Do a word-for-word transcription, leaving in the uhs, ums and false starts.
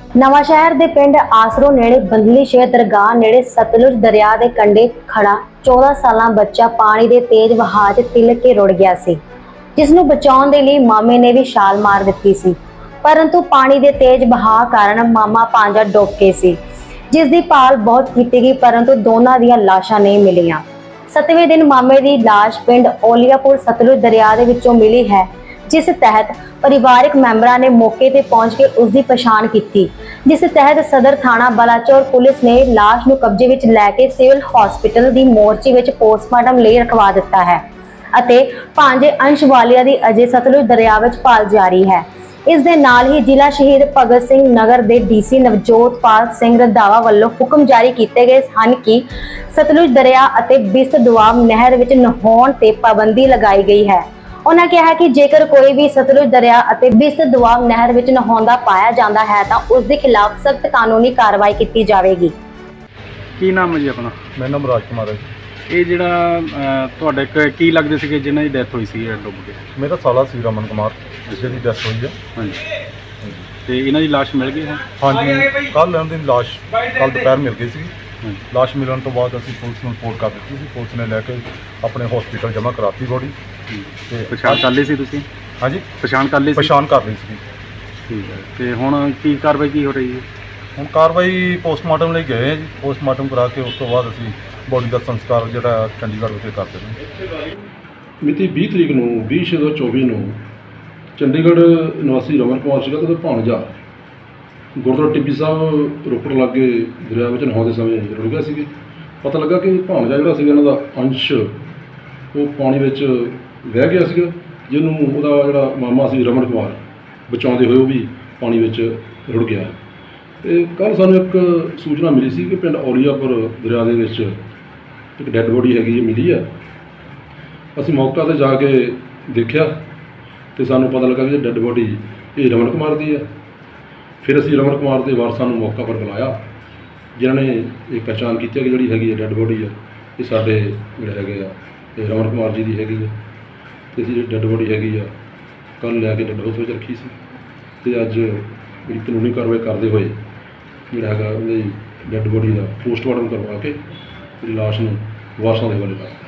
ਨਵਾਂਸ਼ਹਿਰ ਦੇ ਪਿੰਡ ਆਸਰੋ ਨੇੜੇ ਬੰਦਲੀ ਸ਼ੇਖ ਦਰਗਾਹ ਨੇੜੇ ਸਤਲੁਜ ਦਰਿਆ ਦੇ ਕੰਢੇ ਖੜਾ ਚੌਦਾਂ ਸਾਲਾਂ ਬੱਚਾ ਪਾਣੀ ਦੇ ਤੇਜ਼ ਵਹਾਅ 'ਚ ਤਿਲਕ ਕੇ ਰੁੜ ਗਿਆ ਸੀ, ਜਿਸ ਨੂੰ ਬਚਾਉਣ ਦੇ ਲਈ ਮਾਮੇ ਨੇ ਵੀ ਛਾਲ ਮਾਰ ਦਿੱਤੀ ਸੀ। परंतु पानी के तेज बहाव कारण मामा भांजा डुब गए सी, जिस दी भाल बहुत की गई, परंतु दोनों दियां लाशां नहीं मिलियां। सतवें दिन मामे की लाश पिंड ओलियापुर सतलुज दरिया दे विचों मिली है, जिस तहत परिवारक मैंबरां ने मौके ते पहुंच के उसकी पछाण की, जिस तहत सदर थाना बलाचौर पुलिस ने लाश नूं कब्जे विच लैके सिविल हॉस्पिटल की मोर्ची विच पोस्टमार्टम लई रखवा दिता है अते भांजे अंश वालिया दी अजे सतलुज दरिया विच भाल जारी है। इस दे नाल ही जिला शहीद भगत सिंह नगर के डीसी नवजोतपाल सिंह रंधावा वालों हुक्म जारी किए गए हैं कि सतलुज दरिया अते बिस्त दुआब नहर विच नहाउण ते पाबंदी लगाई गई है। उन्होंने कहा कि जेकर कोई भी सतलुज दरिया अते बिस्त दुआब नहर विच नहाउंदा पाया जाता है तो उसके खिलाफ सख्त कानूनी कार्रवाई की जाएगी। की नाम है जी अपना? मेरा नाम राज कुमार है। ये जिहड़ा तुहाडे की लगदे सीगे जिन्हां दी डैथ हुई सी डुब के? मेरा साला सी रमन कुमार जिसकी डेथ हुई है। हाँ जी, तो इन्हां दी लाश मिल गई है? हाँ जी, कल इन्हां दी लाश कल दोपहर मिल गई सी। लाश मिलने तो बाद असीं पुलिस नूं रिपोर्ट कर दी सी, पुलिस ने लैके अपने हॉस्पिटल जमा कराती बॉडी। ते पछाण कर ली सी तुसीं? हाँ जी, पछाण कर ली सी? पछाण कर ली सी। ठीक है, तो हुण की कार्रवाई की हो रही है? हुण कार्रवाई पोस्टमार्टम लई गए हैं जी, पोस्टमार्टम करा के उस तो बाद असीं बॉडी का संस्कार जिहड़ा चंडीगढ़ विखे करते हैं। मिति बीस तरीक नूं बीस छे दो चौबी नूं चंडीगढ़ निवासी रमन कुमार सीगा ते भाणजा गुरुद्वारा टिब्बी साहब रोपड़ लागे दरिया विच नहाउंदे समय रुड़ गया सी। पता लगा कि भाणजा जिहड़ा सीगा इन्हां दा अंश वो पानी विच वह गया सीगा, जिहनूं उहदा जिहड़ा मामा सी रमन कुमार बचाउंदे होए वो भी पानी विच रुड़ गया। ते कल सानूं एक सूचना मिली सी कि पिंड ओलियापुर दरिया दे विच एक डैड बॉडी हैगी मिली है। असीं मौका ते जाके देखिया तो सानूं पता लगा कि डैड बॉडी ये रमन कुमार दी है। फिर असीं रमन कुमार के वारसां नूं मौका पर बुलाया, जिन्होंने ये पहचान की कि जिहड़ी हैगी है डैड बॉडी है ये साडे जिहड़े हैगे आ ये रमन कुमार जी की हैगी है। तो असीं डैड बॉडी हैगी आ कल लैके डैड हाउस में रखी सी ते अज जिहड़ी कानूनी कार्रवाई करते हुए जिहड़ा हैगा उहदी डैड बॉडी का पोस्टमार्टम करवा के लाश नूं वारसां दे हवाले कर